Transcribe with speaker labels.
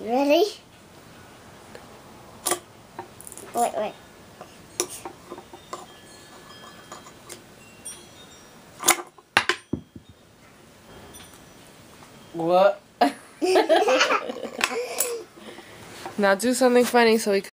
Speaker 1: Ready? Wait.
Speaker 2: What? Now do something funny so we